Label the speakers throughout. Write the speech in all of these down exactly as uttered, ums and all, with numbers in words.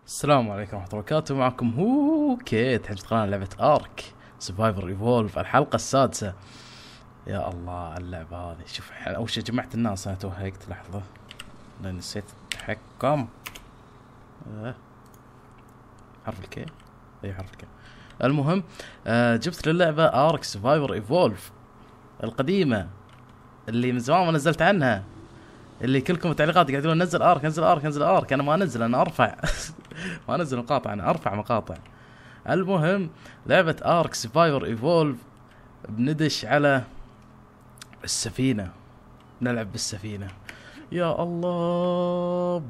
Speaker 1: السلام عليكم ورحمة الله وبركاته. معكم هو كيت حجة قناة لعبة ارك سرفايفر ايفولف الحلقة السادسة. يا الله على اللعبة هذه. شوف اول شيء جمعت الناس، انا توهقت لحظة لان نسيت التحكم. أه. حرف الكي، اي حرف الكي. المهم أه جبت للعبة ارك سرفايفر ايفولف القديمة اللي من زمان ما نزلت عنها، اللي كلكم تعليقات قاعد يقولون نزل ارك نزل ارك نزل ارك. انا ما انزل، انا ارفع ما انزل مقاطع، انا ارفع مقاطع. المهم لعبة ارك سرفايفر ايفولف بندش على السفينة، نلعب بالسفينة. يا الله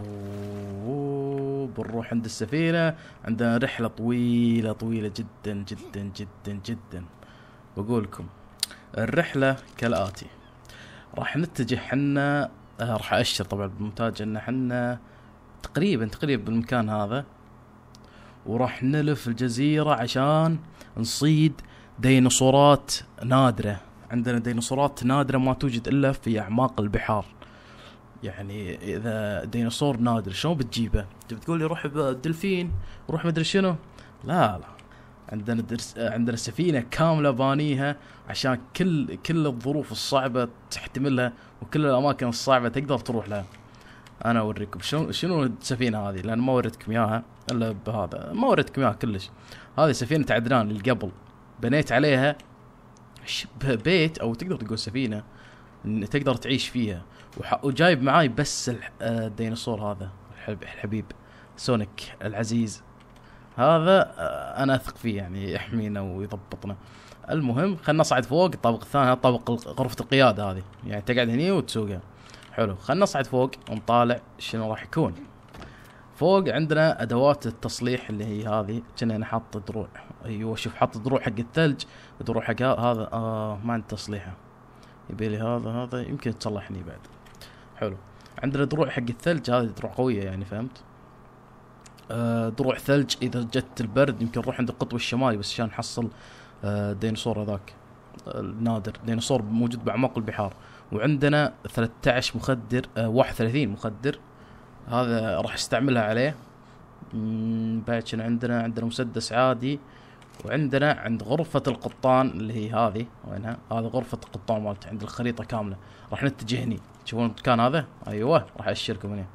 Speaker 1: بو بنروح عند السفينة. عندنا رحلة طويلة طويلة جدا جدا جدا جدا. بقول لكم الرحلة كالآتي: راح نتجه حنا آه راح أشر طبعا بالمونتاج ان حنا تقريبا تقريبا بالمكان هذا، وراح نلف الجزيرة عشان نصيد ديناصورات نادرة. عندنا ديناصورات نادرة ما توجد إلا في أعماق البحار. يعني إذا ديناصور نادر شلون بتجيبه؟ بتقول لي روح بالدلفين روح مدري شنو؟ لا لا، عندنا درس عندنا سفينة كاملة بانيها عشان كل كل الظروف الصعبة تحتملها وكل الأماكن الصعبة تقدر تروح لها. أنا أوريكم شنو شنو السفينة هذه، لأن ما وريتكم إياها إلا بهذا، ما وريتكم إياها كلش. هذه سفينة عدنان اللي قبل بنيت عليها شبه بيت، أو تقدر تقول سفينة تقدر تعيش فيها. وجايب معاي بس الديناصور هذا الحبيب سونيك العزيز هذا، انا اثق فيه يعني يحمينا ويضبطنا. المهم خلنا نصعد فوق الطابق الثاني، طابق غرفة القيادة هذه، يعني تقعد هني وتسوقها. حلو، خلنا نصعد فوق ونطالع شنو راح يكون فوق. عندنا ادوات التصليح اللي هي هذه، كنا انا حاط دروع. ايوه شوف حاط دروع حق الثلج ودروع حق هذا. آه ما عندي تصليحه، يبي لي هذا هذا يمكن تصلحني بعد. حلو، عندنا دروع حق الثلج، هذه دروع قوية يعني فهمت. آه دروع ثلج اذا جت البرد يمكن نروح عند القطب الشمالي بس عشان نحصل آه ديناصور هذاك النادر، ديناصور موجود باعماق البحار. وعندنا ثلاثة عشر مخدر، آه واحد وثلاثين مخدر، هذا راح استعملها عليه. بعد شنو عندنا؟ عندنا مسدس عادي. وعندنا عند غرفة القطان اللي هي هذه، وينها؟ هذه غرفة القطان مالته عند الخريطة كاملة. راح نتجه هني، تشوفون المكان هذا؟ ايوه راح اشيركم هنا.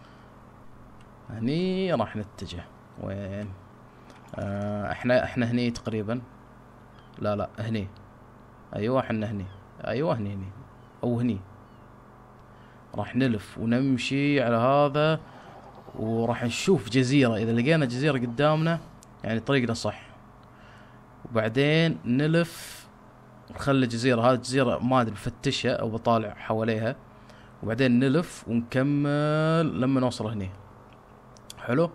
Speaker 1: هني راح نتجه وين؟ آه احنا احنا هني تقريبا. لا لا هني. ايوه احنا هني. ايوه هني هني او هني. راح نلف ونمشي على هذا وراح نشوف جزيرة. اذا لقينا جزيرة قدامنا يعني طريقنا صح. وبعدين نلف نخلي الجزيرة هذه الجزيرة ما ادري بفتشها او بطالع حواليها. وبعدين نلف ونكمل لما نوصل هني. حلو.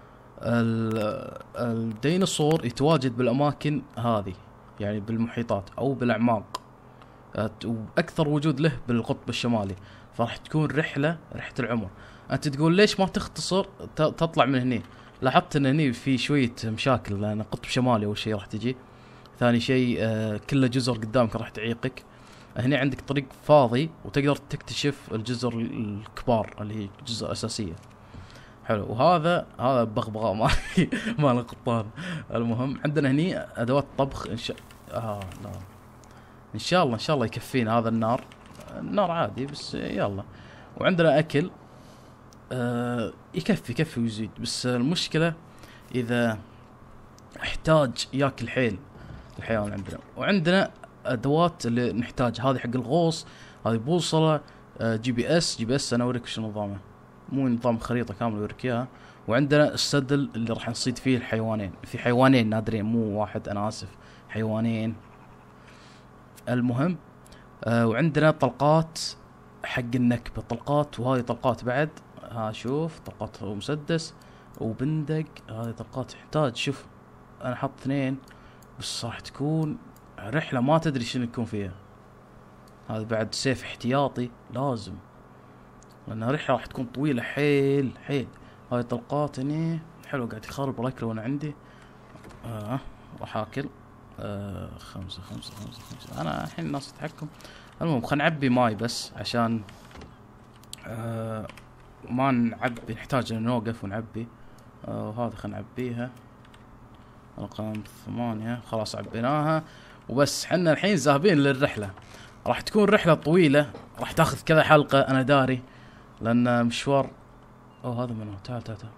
Speaker 1: الديناصور يتواجد بالاماكن هذه، يعني بالمحيطات او بالاعماق، واكثر وجود له بالقطب الشمالي. فراح تكون رحله رحله العمر. انت تقول ليش ما تختصر تطلع من هني؟ لاحظت ان هني في شويه مشاكل، لان قطب شمالي اول شيء راح تجي، ثاني شيء آه كل جزر قدامك راح تعيقك. هنا عندك طريق فاضي وتقدر تكتشف الجزر الكبار اللي هي جزر اساسيه. حلو، وهذا هذا بغبغاء مال مال القطان. المهم عندنا هني ادوات طبخ ان شاء اه لا ان شاء الله ان شاء الله يكفينا هذا النار. النار عادي بس يلا. وعندنا اكل آه يكفي يكفي ويزيد، بس المشكله اذا احتاج ياكل حيل الحيوان عندنا. وعندنا ادوات اللي نحتاج، هذه حق الغوص، هذه بوصله، آه جي بي اس. جي بي اس انا اوريك شو نظامه، مو نظام خريطة كاملة اوريك اياها. وعندنا السدل اللي راح نصيد فيه الحيوانين، في حيوانين نادرين مو واحد، انا اسف حيوانين. المهم آه وعندنا طلقات حق النكبة، طلقات، وهذه طلقات بعد. ها شوف طلقات ومسدس وبندق، هذه طلقات تحتاج. شوف انا حط اثنين بس، راح تكون رحلة ما تدري شنو يكون فيها. هذا بعد سيف احتياطي لازم، لأنها رحلة راح تكون طويلة حيل حيل. هاي طلقات هني حلو، قاعد يخرب الاكل وانا عندي. آه راح اكل. آه خمسة خمسة خمسة خمسة. انا الحين ناس التحكم. المهم خلينا نعبي ماي بس عشان آه ما نعبي، نحتاج ان نوقف ونعبي. وهذه خلينا نعبيها رقم ثمانية. خلاص عبيناها وبس. حنا الحين ذاهبين للرحلة. راح تكون رحلة طويلة، راح تاخذ كذا حلقة انا داري، لان مشوار. اوه هذا منو؟ تعال تعال تعال.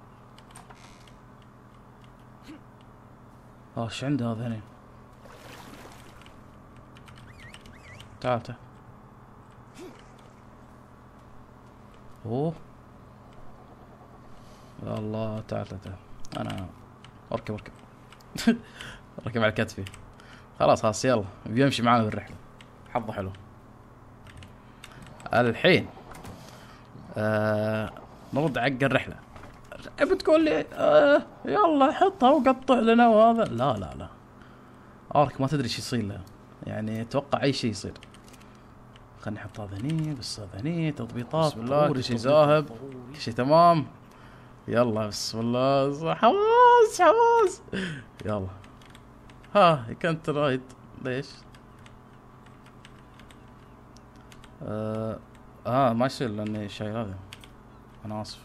Speaker 1: اه ايش عنده هذا هنا؟ تعال تعال. اوه يا الله. تعال تعال تعال. انا اركب اركب اركب على كتفي. خلاص خلاص يلا بيمشي معانا بالرحلة. حظه حلو. الحين آه نرد عق الرحلة. بتقول لي آه يلا حطها وقطع لنا وهذا. لا لا لا ارك ما تدري ايش يصير له، يعني اتوقع اي شيء يصير. خلينا نحط هذا هني بس. هذا هني تضبيطات. بسم الله كل شيء ذاهب كل شيء تمام. يلا بسم الله. حماس حماس. يلا ها كنت رايد ليش؟ آه, اه ما يصير لاني شايل هذا. انا اسف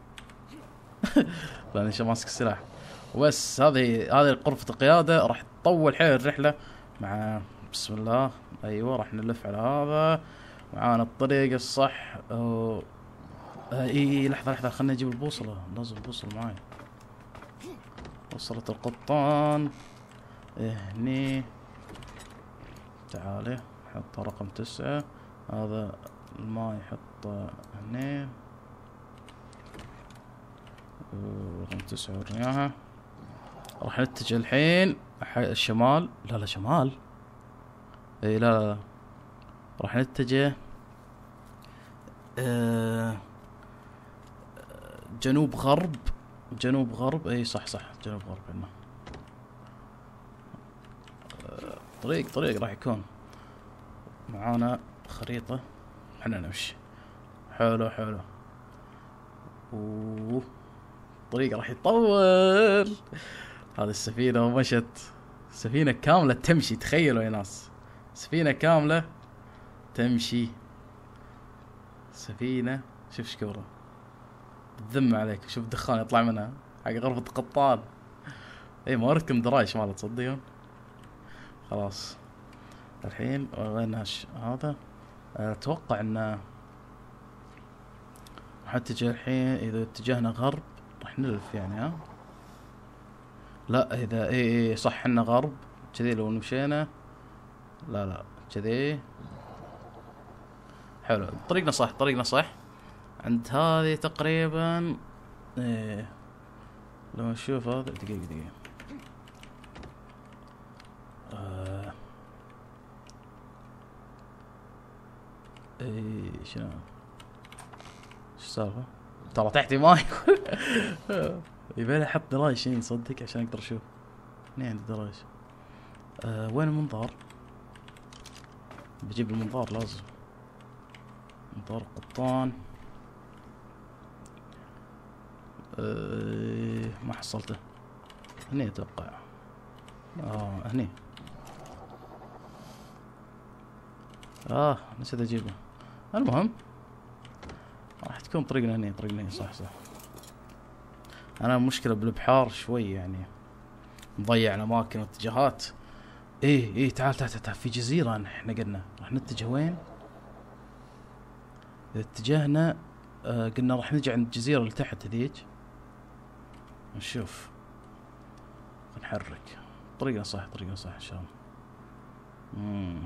Speaker 1: لاني شو ماسك السلاح وبس. هذه هذه غرفة القيادة. راح تطول حيل الرحلة مع بسم الله. ايوه راح نلف على هذا. معانا الطريق الصح. أو... آه اي لحظة لحظة خلنا نجيب البوصلة. لازم البوصلة معاي. وصلت القطان هني. تعالي حط رقم تسعة. هذا الماء يحطه هني. رقم تسعة ورياها. راح نتجه الحين الشمال. لا لا شمال. اي لا لا راح نتجه آه جنوب غرب. جنوب غرب. اي صح صح جنوب غرب هنا. آه طريق طريق راح يكون معانا خريطة. احنا نمشي. حلو حلو. اوه الطريق راح يطول. هذه السفينة مشت. سفينة كاملة تمشي. تخيلوا يا ناس سفينة كاملة تمشي. سفينة شوف شكورة تذم عليك. شوف الدخان يطلع منها حق غرفة القبطان. اي ما وريتكم درايش ماله تصدقون. خلاص الحين وين هاش هذا. اتوقع انه راح نتجه الحين. اذا اتجهنا غرب راح نلف يعني. ها لا اذا اي اي صح حنا غرب كذي. لو مشينا لا لا كذي. حلو طريقنا صح طريقنا صح. عند هذه تقريبا ايه. لو نشوف هذا دقيقة دقيقة. آه. ايه شنو ايش السالفة؟ ترى تحتي ماي يبالي احط دراج شيء صدق عشان اقدر اشوف. هني عندي دراج. آه وين المنظار؟ بجيب المنظار لازم. منظار قبطان. آه ما حصلته. هني اتوقع. اه هني. اه نسيت اجيبه. المهم راح تكون طريقنا هني. طريقنا هني صح صح. انا مشكلة بالبحار شوي يعني مضيع الاماكن واتجاهات. ايه ايه تعال تعال تعال في جزيرة احنا قلنا راح نتجه وين. اذا اتجهنا آه قلنا راح نجي عند الجزيرة اللي تحت هذيك. نشوف نحرك. طريقنا صح طريقنا صح ان شاء الله. امم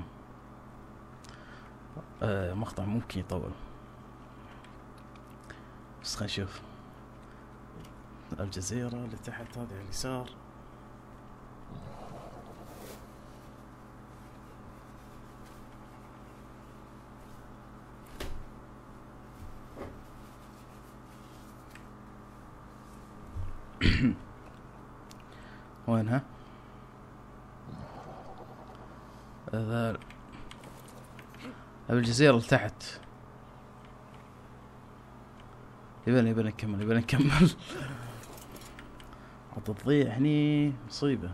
Speaker 1: آه مقطع ممكن يطول بس خلينا نشوف. الجزيرة اللي تحت هذه على اليسار. وينها؟ هذا الجزيرة اللي تحت. يبين يبين نكمل يبين نكمل تضيع هني مصيبة.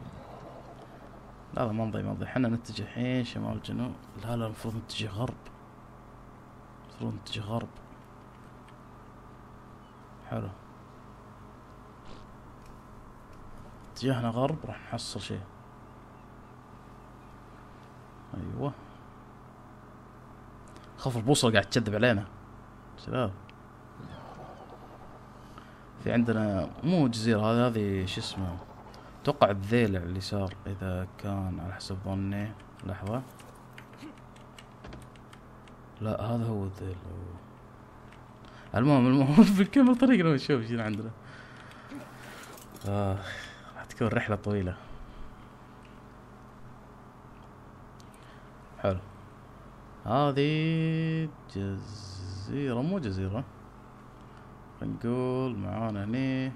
Speaker 1: لا لا ما نضيع ما نضيع. حنا نتجه الحين شمال جنوب. لا لا المفروض نتجه غرب. المفروض نتجه غرب. حلو اتجهنا غرب راح نحصل شيء. ايوه خاف البوصلة قاعد تكذب علينا شباب. في عندنا مو جزيرة هذه هذه شو اسمه، اتوقع الذيل اللي صار اذا كان على حسب ظني. لحظة لا هذا هو الذيل. المهم المهم بكل طريقة نشوف شنو عندنا. آه راح تكون رحلة طويلة. حلو هذه جزيرة مو جزيرة، نقول معانا هني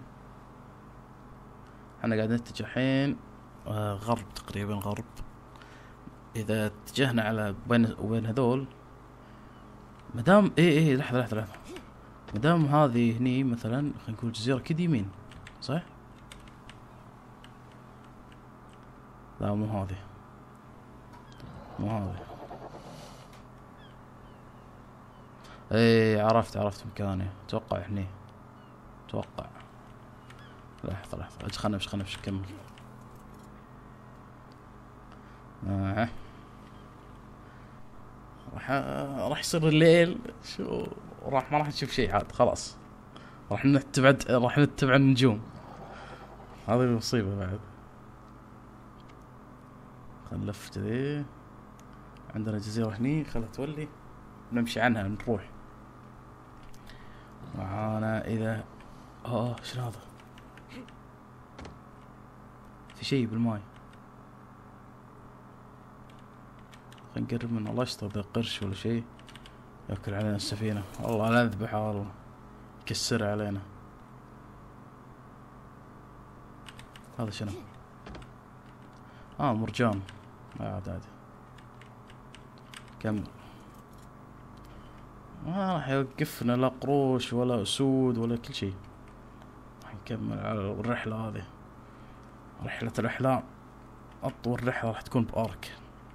Speaker 1: احنا قاعد نتجه الحين آه غرب تقريبا غرب. اذا اتجهنا على بين وبين هذول مدام ايه ايه لحظة لحظة لحظة مدام هذه هني مثلا خلينا نقول جزيرة كده يمين صح؟ لا مو هذه مو هذه. ايه عرفت عرفت مكاني اتوقع هني اتوقع. لحظة لحظة اجي خلنا نمشي خلنا نمشي نكمل. آه. راح راح يصير الليل شو راح ما راح نشوف شيء عاد خلاص. راح نتبعد راح نتبع النجوم. هذه المصيبة بعد. خلنا نلف كذي عندنا جزيرة هني خلها تولي نمشي عنها نروح معانا. اذا اه شنو هذا؟ في شيء بالماي خلينا نقرب منه. الله يستر ذا قرش ولا شيء ياكل علينا السفينة. والله لا نذبحه والله يكسرها علينا. هذا شنو؟ اه مرجان عادي عادي كمل. ما راح يوقفنا لا قروش ولا اسود ولا كل شيء. راح نكمل على الرحلة هذه. رحلة الأحلام أطول رحلة راح تكون بأرك.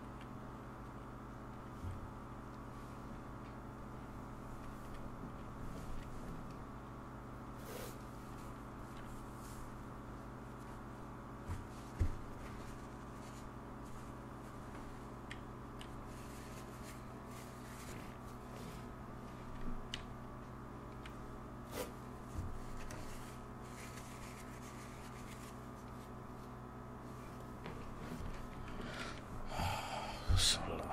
Speaker 1: بسم الله.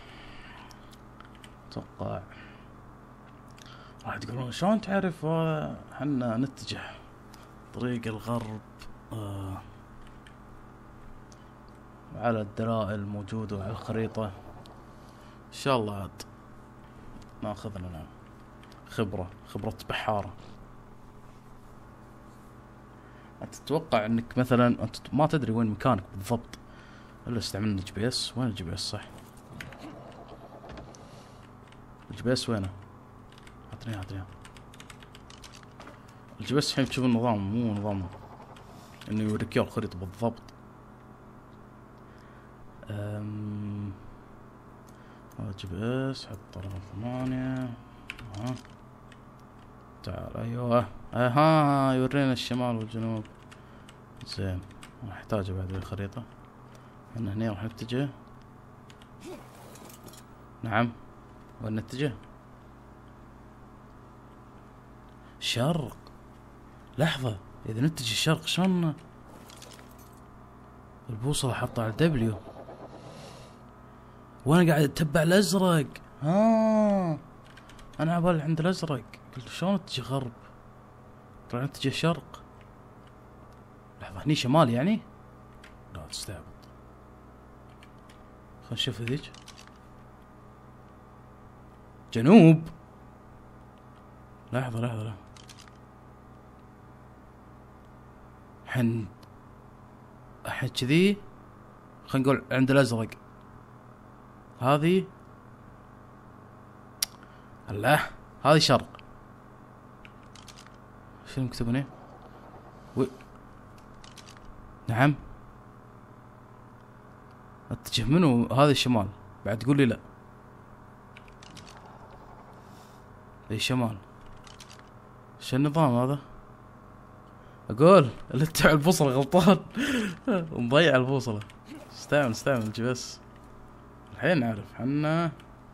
Speaker 1: اتوقع راح تقولون شلون تعرف هذا؟ حنا نتجه طريق الغرب آه على الدلائل الموجودة على الخريطة. ان شاء الله عاد ناخذ لنا خبرة خبرة بحارة. انت تتوقع انك مثلا انت ما تدري وين مكانك بالضبط الا استعملنا جي بي اس. وين الجي بي اس صح؟ الجي بي اس وينه؟ عطني عطني الجي بي اس الحين تشوف النظام مو نظام انه يوريك الخريطة بالضبط. امم الجي بي اس حط رقم ثمانية. ها تعال ايوه اها يورينا الشمال والجنوب. زين نحتاجه بعد الخريطة. احنا هنا راح نتجه. نعم وين نتجه؟ شرق. لحظة اذا نتجه الشرق شلون البوصلة حاطة على دبليو وانا قاعد اتبع الازرق؟ ها انا عبالي عند الازرق قلت شلون اتجه غرب؟ طلع نتجه شرق. لحظة هني شمال يعني؟ لا تستعبط. خل نشوف هذيك جنوب. لحظة لحظة لحظة حن الحين كذي خلينا نقول عند الازرق هذه. الله هذه شرق. شنو مكتوب هنا؟ و... نعم اتجه منو؟ هذا الشمال بعد تقول لي لا. اي شمال. شو النظام هذا؟ اقول اللي تبع البوصلة غلطان. مضيع البوصلة. استعمل استعمل جي بس. الحين نعرف حنا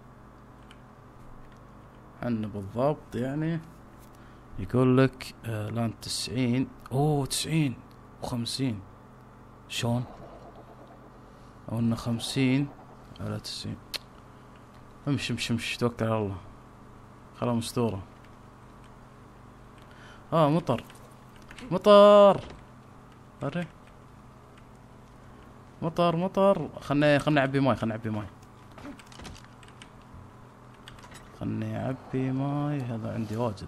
Speaker 1: حنا بالضبط يعني. يقول لك آه لان تسعين. اوه تسعين وخمسين شلون؟ او انه خمسين على تسعين. امشي امشي امشي توكل على الله. خلا مستورة. اه مطر مطر. وري مطر مطر. خلني خلني اعبي ماي خلني اعبي ماي خلني اعبي ماي. هذا عندي واجد.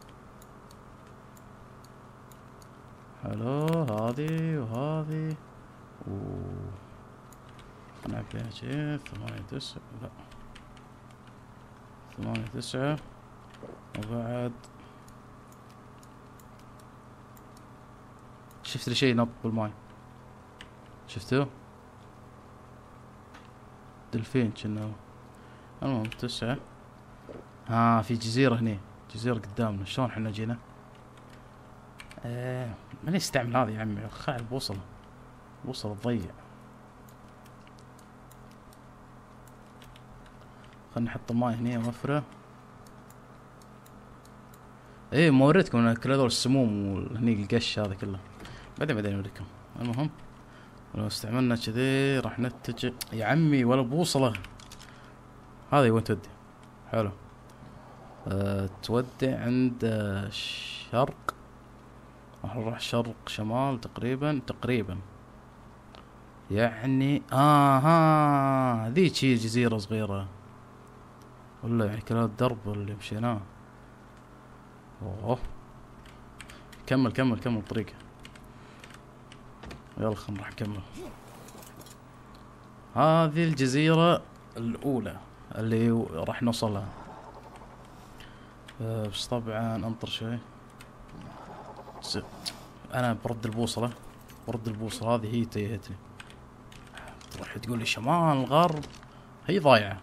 Speaker 1: حلو هذه وهذه و خلني اعبيها شي. ثمانية تسعة. لا ثمانية تسعة. وبعد شفت لي شي نط بالماي. شفتوه؟ دلفين كنا. المهم تسعة. ها في جزيرة هني. جزيرة قدامنا. شلون حنا جينا؟ ايه من يستعمل هذه يا عمي؟ خاع البوصلة. البوصلة تضيع. خلنا نحط الماي هني وفرة. ايه ما وريتكم انا كل هذول السموم وهني القش هذا كله. بعدين بعدين اوريكم. المهم لو استعملنا كذي راح نتجه يا عمي ولا بوصلة. هذه وين تودي؟ حلو. أه تودي عند الشرق. راح نروح شرق شمال تقريبا تقريبا يعني. اه ها ذيك هي جزيرة صغيرة ولا يعني كل هذا الدرب اللي مشيناه. اوه كمل كمل كمل طريقه. يلا خلنا نروح نكمل. هذه الجزيرة الأولى اللي راح نوصلها. أه بس طبعا انطر شوي. انا برد البوصلة برد البوصلة. هذه هي تيهتني. تروح تقول لي شمال غرب هي ضايعة.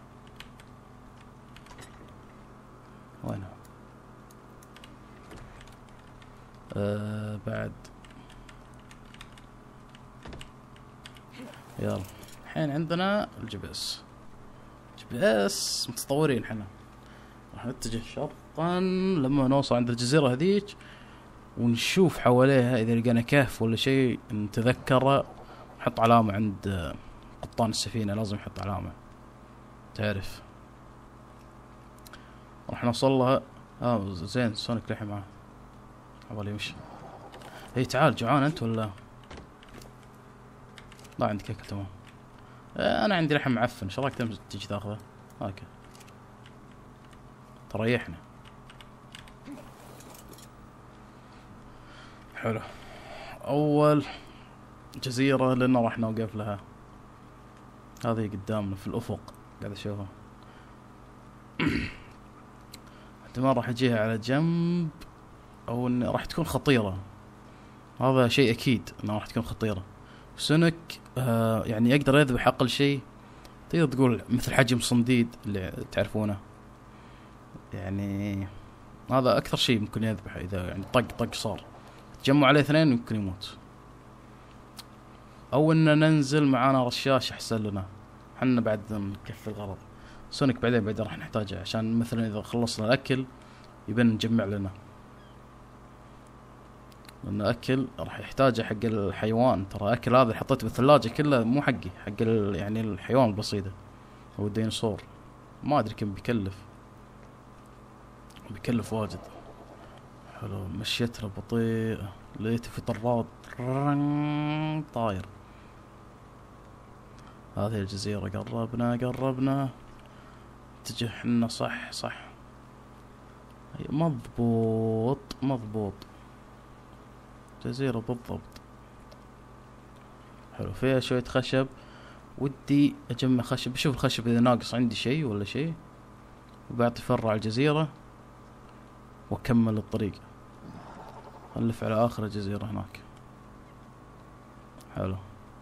Speaker 1: وينها؟ أه بعد يلا الحين عندنا الجي بي اس. جي بي اس متطورين حنا. راح نتجه شرقا لما نوصل عند الجزيرة هذيك ونشوف حواليها اذا لقينا كهف ولا شيء نتذكره. نحط علامة عند قبطان السفينة. لازم يحط علامة تعرف. راح نوصل لها. اه زين سونيك للحين معاه. حوالي يمشي. هي تعال جوعان انت ولا لا؟ عندك اكل تمام. آه انا عندي لحم معفن. ايش رايك تجي تاخذه؟ اوكي تريحنا. حلو. اول جزيرة لنا راح نوقف لها. هذه قدامنا في الافق قاعد اشوفها. احتمال راح اجيها على جنب او ان راح تكون خطيرة. هذا شيء اكيد انها راح تكون خطيرة. سونيك آه يعني يقدر يذبح اقل شيء تقدر تقول مثل حجم صنديد اللي تعرفونه. يعني هذا اكثر شيء ممكن يذبحه. اذا يعني طق طق صار تجمع عليه اثنين يمكن يموت. او ان ننزل معانا رشاش احسن لنا. حنا بعد نكفي الغرض. سونيك بعدين بعدين راح نحتاجه عشان مثلا اذا خلصنا الاكل يبين نجمع لنا. لأن أكل راح يحتاجه حق الحيوان. ترى أكل هذا حطيته بالثلاجة كله مو حقي. حق يعني الحيوان البسيطة هو الديناصور. ما أدري كم بيكلف. بيكلف واجد. حلو مشيتها بطيئة. لقيته في طراد طاير. هذه الجزيرة قربنا قربنا. اتجه حنا صح صح. مضبوط مضبوط. جزيرة بالضبط. حلو فيها شوية خشب. ودي اجمع خشب. بشوف الخشب اذا ناقص عندي شيء ولا شيء وبعطي فرع الجزيرة واكمل الطريق. نلف على اخر الجزيرة هناك. حلو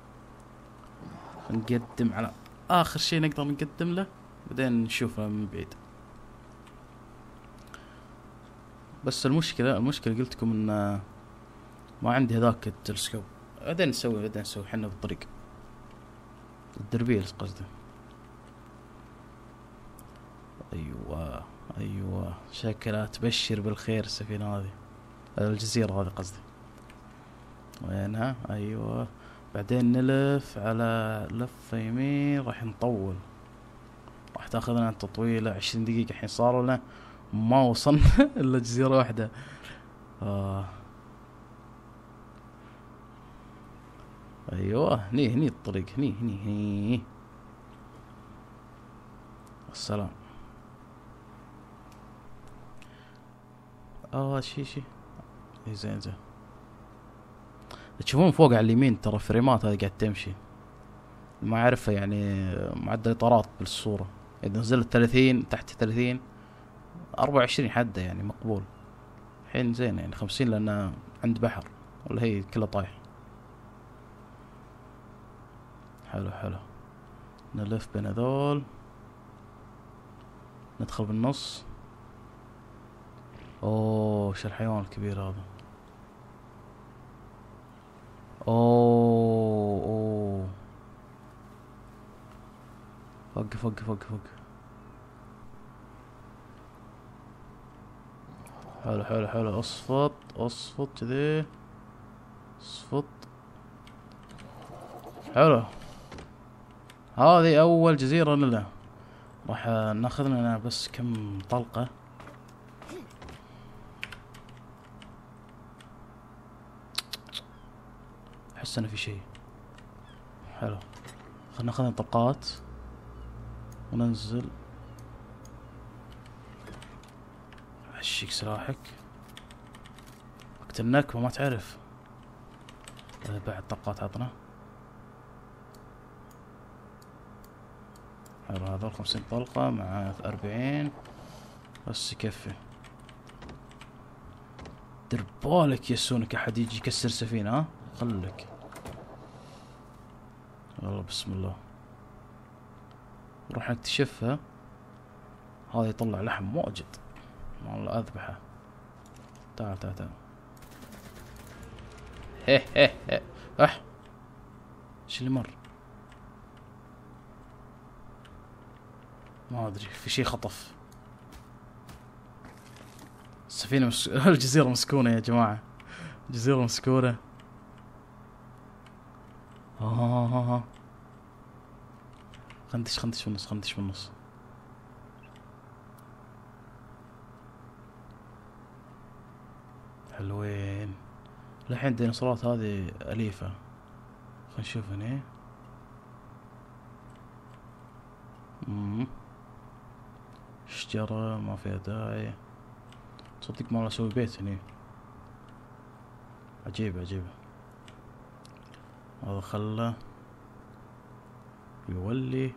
Speaker 1: نقدم على اخر شيء نقدر نقدم له بعدين نشوفه من بعيد. بس المشكلة المشكلة قلت لكم ان ما عندي هذاك التلسكوب. بعدين نسوي بعدين نسوي حنا بالطريق. الدربيل قصدي. ايوه ايوه، شكلها تبشر بالخير السفينة هذه، الجزيرة هذه قصدي. وينها؟ ايوه. بعدين نلف على لفة يمين، راح نطول، راح تاخذنا تطويلة عشرين دقيقة. الحين صار لنا ما وصلنا الا جزيرة واحدة. آه. ايوه هني هني الطريق، هني هني هني. السلام. اه شي شي. اي زين زين. تشوفون فوق على اليمين ترى فريمات هذه قاعد تمشي، ما اعرفها يعني معدل اطارات بالصورة. اذا نزلت ثلاثين تحت ثلاثين اربعة وعشرين حده يعني مقبول. الحين زين يعني خمسين لان عند بحر، ولا هي كلها طايح. حلو حلو. نلف بين هذول، ندخل بالنص. اوه شو الحيوان الكبير هذا. اوه اوه. وقف وقف وقف وقف. حلو حلو حلو. اصفط اصفط كذي، اصفط. حلو. هذه اول جزيرة لنا، راح ناخذ لنا بس كم طلقة. احس انه في شيء. حلو. خلنا ناخذ طلقات وننزل. عشيك سلاحك، وقت النكبة ما تعرف. بعد طلقات عطنا. حلو. هذول خمسين طلقة مع أربعين بس يكفي. دير بالك يسونك احد يجي يكسر سفينة. ها خلك. والله بسم الله. نروح نكتشفها. هذا يطلع لحم موجد، والله اذبحه. تعال تعال تعال. هيه هيه هيه. اح ايش اللي مر؟ ما ادري، في شيء خطف. السفينة مس... الجزيرة مسكونة يا جماعة، جزيرة مسكونة. ها ها ها ها. خندش خندش في النص، خندش في النص. حلوين. الحين الديناصورات هذه أليفة. خلينا نشوف هنا. امم شجرة ما فيها داعي. تصدق ما اسوي بيت هني. عجيبة عجيبة. هذا خله يولي.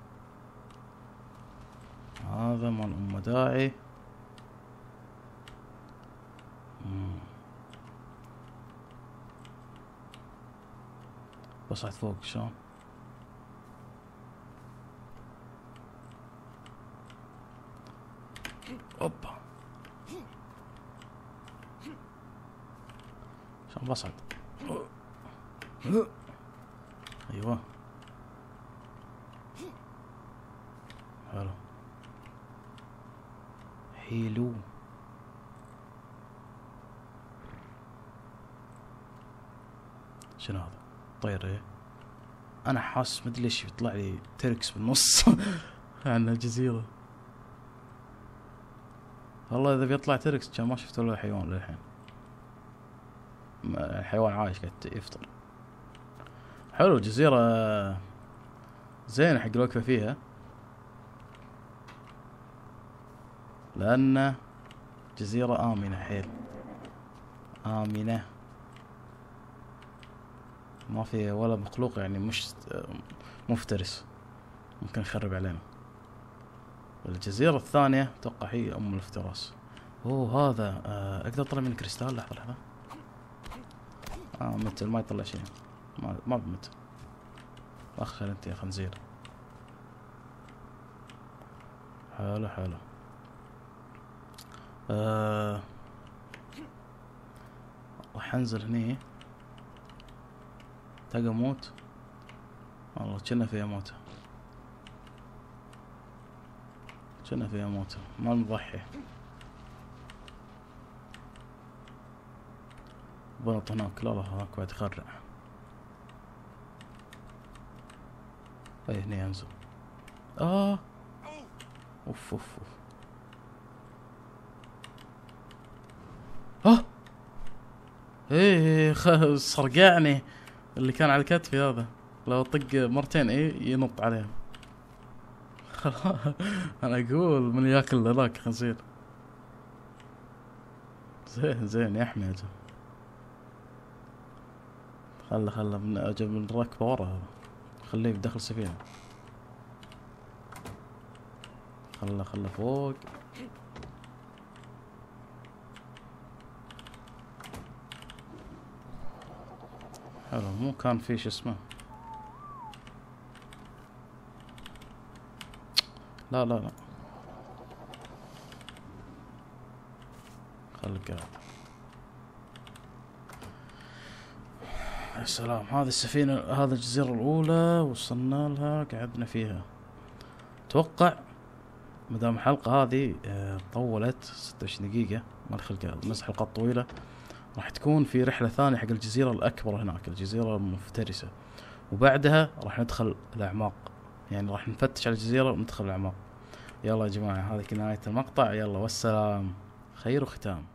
Speaker 1: هذا مال ام داعي. مم. بصعد فوق شلون؟ اوبا شلون بصعد؟ ايوه حلو حلو. شنو هذا؟ طير ايه. انا حاس مدري ليش يطلع لي تركس بالنص عن جزيرة. والله اذا بيطلع تركس كان ما شفت ولا حيوان للحين. الحيوان عايش قاعد يفطر. حلو. جزيرة زين حق الوقفة فيها، لأن جزيرة آمنة حيل. آمنة ما في ولا مخلوق يعني مش مفترس ممكن يخرب علينا. الجزيرة الثانية اتوقع هي ام الافتراس. اوه هذا آه اقدر اطلع من كريستال. لحظة لحظة. اه مثل ما يطلع شيء. ما ما بمت. اخر انت يا خنزير. حلو حلو. آه راح انزل هني تلقى موت. والله كنا فيها موتة، كنا فيها موتة، ما نضحي. بنط هناك، لا لا هناك بعد يخرع. اي هني انزل. اه اوف اوف اوف. اه ايه خ... صرقعني اللي كان على كتفي هذا، لو طق مرتين ايه ينط عليهم. انا اقول من ياكل ذاك خنزير. زين زين يحمي اجل. خله خله من اجل من الركبة ورا هذا، خليه بداخل السفينة. خله خله فوق. حلو، مو كان في شو اسمه. لا لا لا خليك قاعد. يا سلام، هذه السفينة، هذه الجزيرة الأولى وصلنا لها قعدنا فيها. أتوقع مدام الحلقة هذه طولت ستة وعشرين دقيقة، ما الخلق نص حلقات طويلة، راح تكون في رحلة ثانية حق الجزيرة الأكبر هناك، الجزيرة المفترسة، وبعدها راح ندخل الأعماق، يعني راح نفتش على الجزيرة وندخل الأعماق. يلا يا جماعة، هذه نهاية المقطع، يلا والسلام، خير وختام.